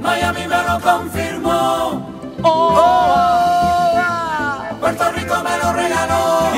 Miami me lo confirmó. Puerto Rico me lo regaló.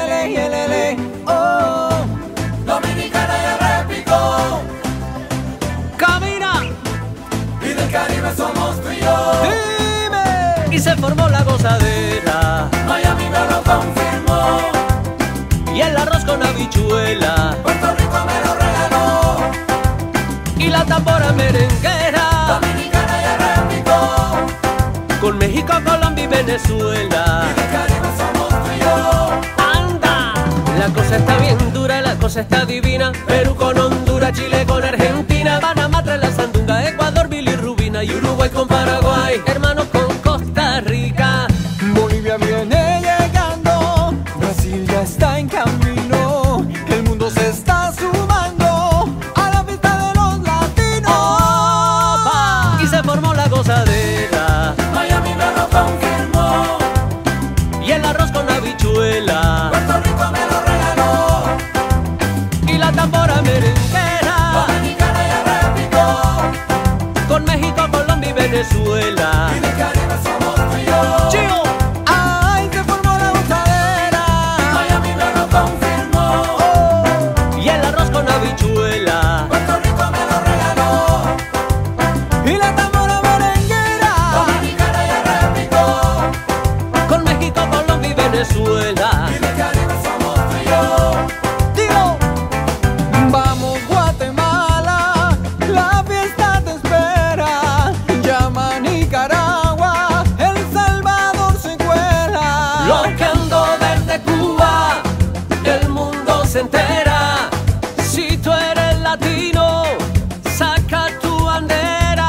Dominicana ya repicó. Camina. Y del Caribe somos tú y yo. Dime. Y se formó la gozadera. Miami me lo confirmó. Y el arroz con habichuela. Puerto Rico me lo regaló. Y la tambora merenguera. Dominicana ya repicó. Con México, Colombia y Venezuela. Y del Caribe somos tú y yo. ¡Anda! La cosa está bien dura, la cosa está divina. Perú con Honduras, Chile con Argentina, Panamá trae la sandunga, Ecuador, bilirrubina y Uruguay con Paraguay, hermanos con Costa Rica. Bolivia viene llegando, Brasil ya está en camino, el mundo se está sumando a la fiesta de los latinos. ¡Opa! Y se formó la gozadera. Miami me lo confirmó. Y el arroz con habichuela. Puerto Rico me lo regaló. Y la tambora merenguera. Dominicana ya repicó. Con México, Colombia y Venezuela. Y del Caribe somos tú y yo. ¡Chío! ¡Ay, se formó la gozadera! Miami me lo confirmó. Y el arroz con habichuela. Puerto Rico me lo regaló. Y la tambora merenguera. Dominicana ya repicó. Con México, Colombia y Venezuela. Y del Caribe somos tú y yo. Digo, vamos Guatemala, la fiesta te espera. Llama Nicaragua, El Salvador se cuela. Loqueando desde Cuba, el mundo se entera. Si tú eres latino, saca tu bandera.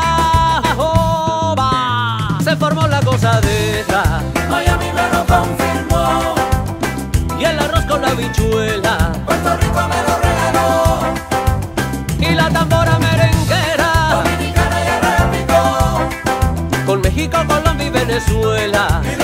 ¡Oba! Se formó la gozadera. Miami me lo confirmó. Y el arroz con habichuela. Puerto Rico me lo regaló. Y la tambora merenguera. Dominicana ya repicó. Con México, Colombia y Venezuela. Y